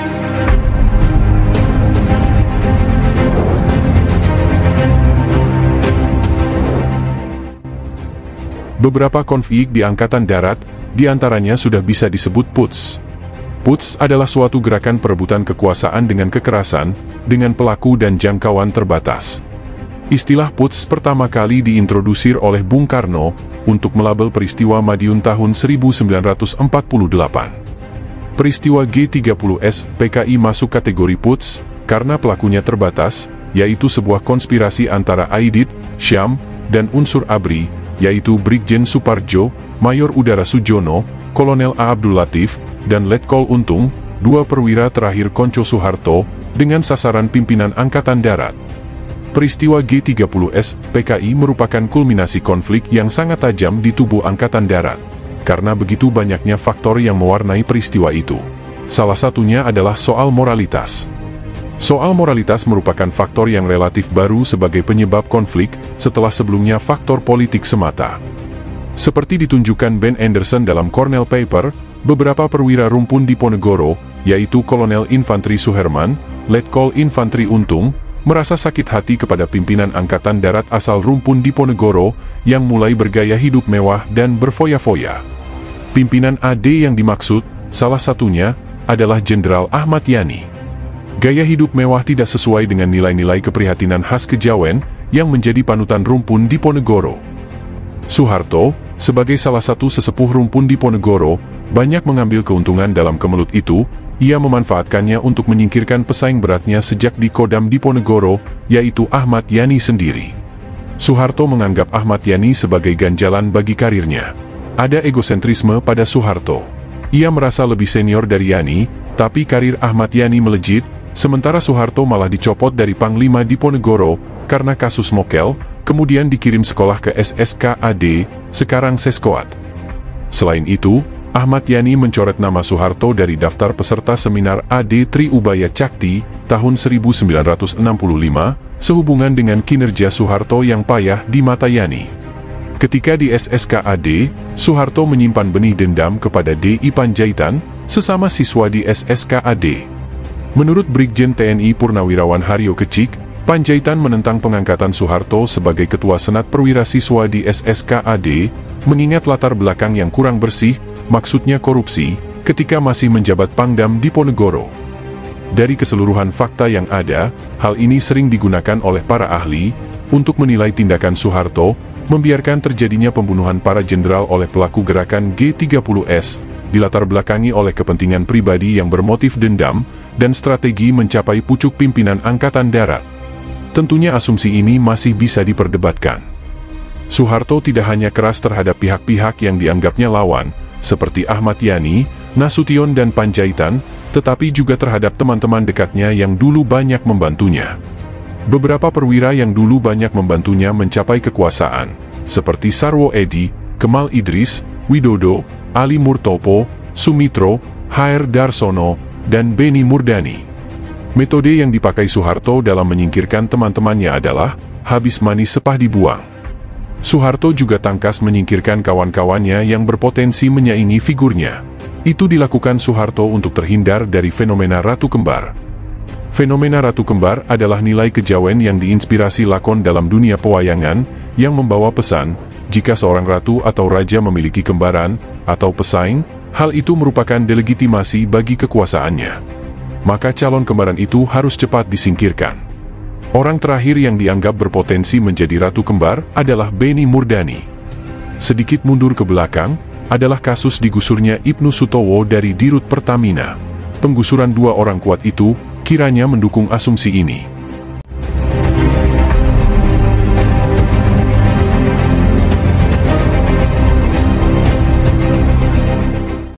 Beberapa konflik di Angkatan Darat, diantaranya sudah bisa disebut putsch. Putsch adalah suatu gerakan perebutan kekuasaan dengan kekerasan, dengan pelaku dan jangkauan terbatas. Istilah putsch pertama kali diintrodusir oleh Bung Karno untuk melabel peristiwa Madiun tahun 1948. Peristiwa G30S PKI masuk kategori putsch karena pelakunya terbatas, yaitu sebuah konspirasi antara Aidit, Syam, dan unsur ABRI, yaitu Brigjen Suparjo, Mayor Udara Sujono, Kolonel A. Abdul Latif, dan Letkol Untung, dua perwira terakhir Konco Soeharto, dengan sasaran pimpinan Angkatan Darat. Peristiwa G30S PKI merupakan kulminasi konflik yang sangat tajam di tubuh Angkatan Darat, karena begitu banyaknya faktor yang mewarnai peristiwa itu. Salah satunya adalah soal moralitas. Soal moralitas merupakan faktor yang relatif baru sebagai penyebab konflik, setelah sebelumnya faktor politik semata. Seperti ditunjukkan Ben Anderson dalam Cornell Paper, beberapa perwira rumpun Diponegoro, yaitu Kolonel Infantri Suherman, Letkol Infantri Untung, merasa sakit hati kepada pimpinan Angkatan Darat asal rumpun Diponegoro yang mulai bergaya hidup mewah dan berfoya-foya. Pimpinan AD yang dimaksud, salah satunya, adalah Jenderal Ahmad Yani. Gaya hidup mewah tidak sesuai dengan nilai-nilai keprihatinan khas kejawen yang menjadi panutan rumpun Diponegoro. Soeharto, sebagai salah satu sesepuh rumpun Diponegoro, banyak mengambil keuntungan dalam kemelut itu. Ia memanfaatkannya untuk menyingkirkan pesaing beratnya sejak di Kodam Diponegoro, yaitu Ahmad Yani sendiri. Soeharto menganggap Ahmad Yani sebagai ganjalan bagi karirnya. Ada egosentrisme pada Soeharto. Ia merasa lebih senior dari Yani, tapi karir Ahmad Yani melejit, sementara Soeharto malah dicopot dari Panglima Diponegoro karena kasus mokel, kemudian dikirim sekolah ke SSKAD, sekarang Seskoad. Selain itu, Ahmad Yani mencoret nama Soeharto dari daftar peserta seminar AD Tri Ubaya Cakti tahun 1965, sehubungan dengan kinerja Soeharto yang payah di mata Yani. Ketika di SSKAD, Soeharto menyimpan benih dendam kepada D.I. Panjaitan, sesama siswa di SSKAD. Menurut Brigjen TNI Purnawirawan Haryo Kecik, Panjaitan menentang pengangkatan Soeharto sebagai Ketua Senat Perwira Siswa di SSKAD, mengingat latar belakang yang kurang bersih, maksudnya korupsi, ketika masih menjabat Pangdam Diponegoro. Dari keseluruhan fakta yang ada, hal ini sering digunakan oleh para ahli untuk menilai tindakan Soeharto, membiarkan terjadinya pembunuhan para jenderal oleh pelaku gerakan G30S, dilatar belakangi oleh kepentingan pribadi yang bermotif dendam, dan strategi mencapai pucuk pimpinan Angkatan Darat. Tentunya asumsi ini masih bisa diperdebatkan. Soeharto tidak hanya keras terhadap pihak-pihak yang dianggapnya lawan, seperti Ahmad Yani, Nasution dan Panjaitan, tetapi juga terhadap teman-teman dekatnya yang dulu banyak membantunya. Beberapa perwira yang dulu banyak membantunya mencapai kekuasaan, seperti Sarwo Edi, Kemal Idris, Widodo, Ali Murtopo, Sumitro, HR Darsono, dan Beni Murdani. Metode yang dipakai Soeharto dalam menyingkirkan teman-temannya adalah, habis manis sepah dibuang. Soeharto juga tangkas menyingkirkan kawan-kawannya yang berpotensi menyaingi figurnya. Itu dilakukan Soeharto untuk terhindar dari fenomena Ratu Kembar. Fenomena Ratu Kembar adalah nilai kejawen yang diinspirasi lakon dalam dunia pewayangan, yang membawa pesan, jika seorang ratu atau raja memiliki kembaran, atau pesaing, hal itu merupakan delegitimasi bagi kekuasaannya. Maka calon kembaran itu harus cepat disingkirkan. Orang terakhir yang dianggap berpotensi menjadi Ratu Kembar adalah Beni Murdani. Sedikit mundur ke belakang, adalah kasus digusurnya Ibnu Sutowo dari Dirut Pertamina. Penggusuran dua orang kuat itu, kiranya mendukung asumsi ini.